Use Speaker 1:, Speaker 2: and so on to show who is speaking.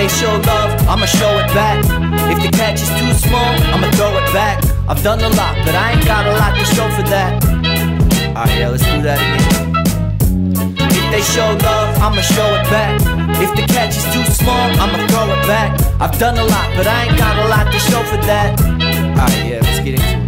Speaker 1: they show love, I'ma show it back. If the catch is too small, I'ma throw it back. I've done a lot, but I ain't got a lot to show for that. Alright, yeah, let's do that again. If they show love, I'ma show it back. If the catch is too small, I'ma throw it back. I've done a lot, but I ain't got a lot to show for that. Alright, yeah, let's get into it.